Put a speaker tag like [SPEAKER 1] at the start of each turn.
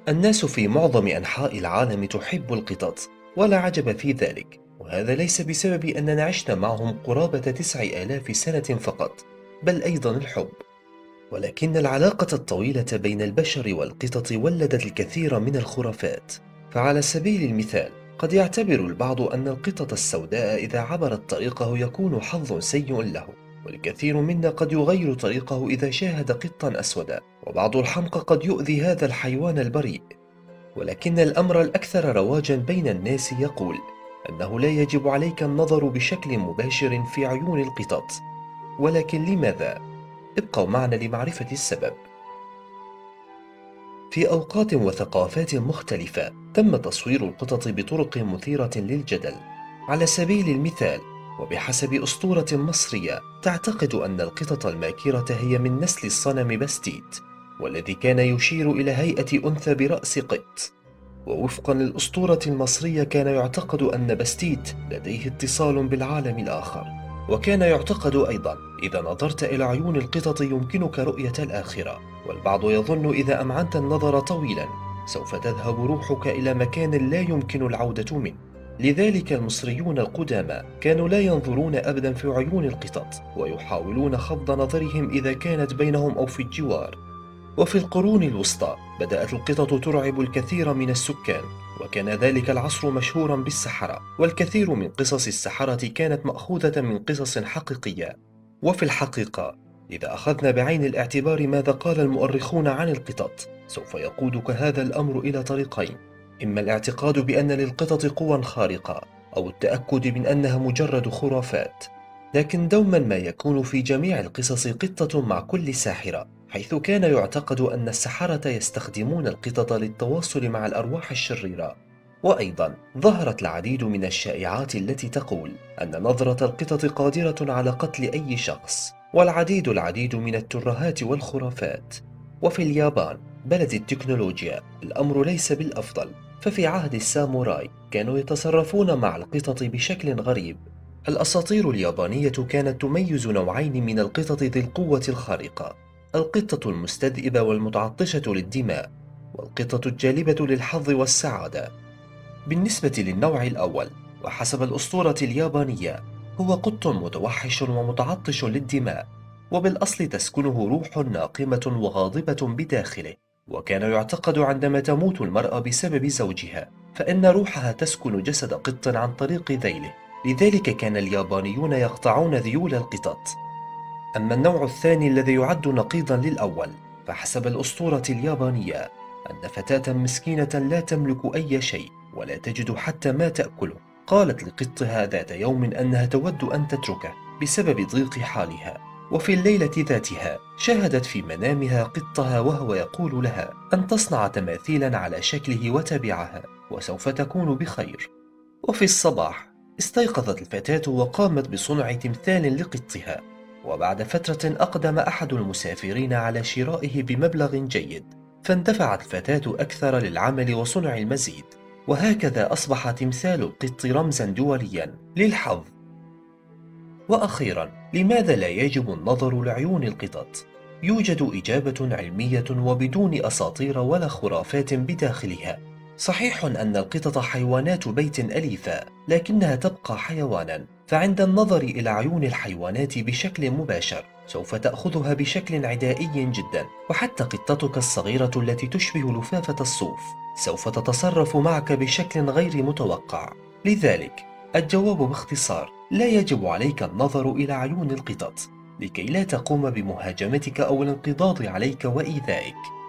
[SPEAKER 1] الناس في معظم أنحاء العالم تحب القطط، ولا عجب في ذلك، وهذا ليس بسبب أننا عشنا معهم قرابة 9000 سنة فقط، بل أيضا الحب. ولكن العلاقة الطويلة بين البشر والقطط ولدت الكثير من الخرافات. فعلى سبيل المثال، قد يعتبر البعض أن القطط السوداء إذا عبرت طريقه يكون حظ سيء له، والكثير منا قد يغير طريقه إذا شاهد قطا أسودا، وبعض الحمقى قد يؤذي هذا الحيوان البريء. ولكن الأمر الأكثر رواجا بين الناس يقول أنه لا يجب عليك النظر بشكل مباشر في عيون القطط. ولكن لماذا؟ ابقوا معنا لمعرفة السبب. في أوقات وثقافات مختلفة تم تصوير القطط بطرق مثيرة للجدل. على سبيل المثال، وبحسب أسطورة مصرية تعتقد أن القطط الماكرة هي من نسل الصنم بستيت، والذي كان يشير إلى هيئة أنثى برأس قط. ووفقا للأسطورة المصرية كان يعتقد أن بستيت لديه اتصال بالعالم الآخر، وكان يعتقد أيضا إذا نظرت إلى عيون القطط يمكنك رؤية الآخرة. والبعض يظن إذا أمعنت النظر طويلا سوف تذهب روحك إلى مكان لا يمكن العودة منه. لذلك المصريون القدامى كانوا لا ينظرون أبدا في عيون القطط، ويحاولون خفض نظرهم إذا كانت بينهم أو في الجوار. وفي القرون الوسطى بدأت القطط ترعب الكثير من السكان، وكان ذلك العصر مشهورا بالسحرة، والكثير من قصص السحرة كانت مأخوذة من قصص حقيقية. وفي الحقيقة، إذا أخذنا بعين الاعتبار ماذا قال المؤرخون عن القطط، سوف يقودك هذا الأمر إلى طريقين: إما الاعتقاد بأن للقطط قوى خارقة، أو التأكد من أنها مجرد خرافات. لكن دوما ما يكون في جميع القصص قطة مع كل ساحرة، حيث كان يعتقد أن السحرة يستخدمون القطط للتواصل مع الأرواح الشريرة. وأيضا ظهرت العديد من الشائعات التي تقول أن نظرة القطط قادرة على قتل أي شخص، والعديد من الترهات والخرافات. وفي اليابان بلد التكنولوجيا الأمر ليس بالأفضل، ففي عهد الساموراي كانوا يتصرفون مع القطط بشكل غريب. الأساطير اليابانية كانت تميز نوعين من القطط ذي القوة الخارقة: القطة المستذئبة والمتعطشة للدماء، والقطة الجالبة للحظ والسعادة. بالنسبة للنوع الأول، وحسب الأسطورة اليابانية، هو قط متوحش ومتعطش للدماء، وبالأصل تسكنه روح ناقمة وغاضبة بداخله. وكان يعتقد عندما تموت المرأة بسبب زوجها فإن روحها تسكن جسد قط عن طريق ذيله، لذلك كان اليابانيون يقطعون ذيول القطط. أما النوع الثاني الذي يعد نقيضا للأول، فحسب الأسطورة اليابانية أن فتاة مسكينة لا تملك أي شيء ولا تجد حتى ما تأكله، قالت لقطها ذات يوم أنها تود أن تتركه بسبب ضيق حالها. وفي الليلة ذاتها شاهدت في منامها قطها وهو يقول لها أن تصنع تماثيلا على شكله وتبعها وسوف تكون بخير. وفي الصباح استيقظت الفتاة وقامت بصنع تمثال لقطها، وبعد فترة أقدم أحد المسافرين على شرائه بمبلغ جيد، فاندفعت الفتاة أكثر للعمل وصنع المزيد، وهكذا أصبح تمثال القط رمزا دوليا للحظ. وأخيرا، لماذا لا يجب النظر لعيون القطط؟ يوجد إجابة علمية وبدون أساطير ولا خرافات بداخلها. صحيح أن القطط حيوانات بيت أليفة، لكنها تبقى حيوانا، فعند النظر إلى عيون الحيوانات بشكل مباشر سوف تأخذها بشكل عدائي جدا، وحتى قطتك الصغيرة التي تشبه لفافة الصوف سوف تتصرف معك بشكل غير متوقع. لذلك الجواب باختصار: لا يجب عليك النظر إلى عيون القطط، لكي لا تقوم بمهاجمتك أو الانقضاض عليك وإيذائك.